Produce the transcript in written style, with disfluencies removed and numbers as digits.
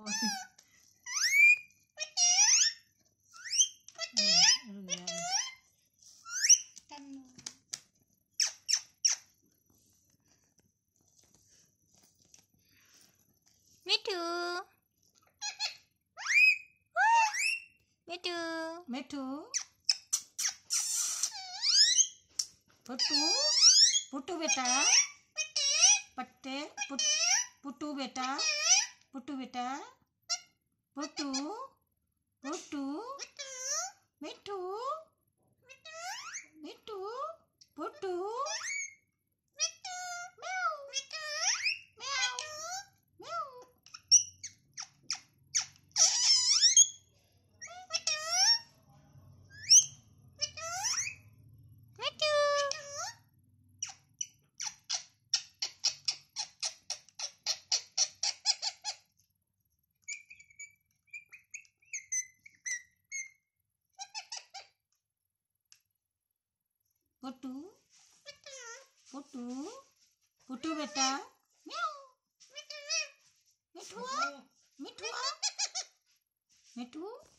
मिठू मिठू मिठू पुट्टू पुट्टू बेटा पट्टे पुट्टू बेटा पुट्टू बेटा पुट्टू पुट्टू मिठू मिठू पुट्टू पुट्टू पुट्टू पुट्टू बेटा मिठू मिठू मिठू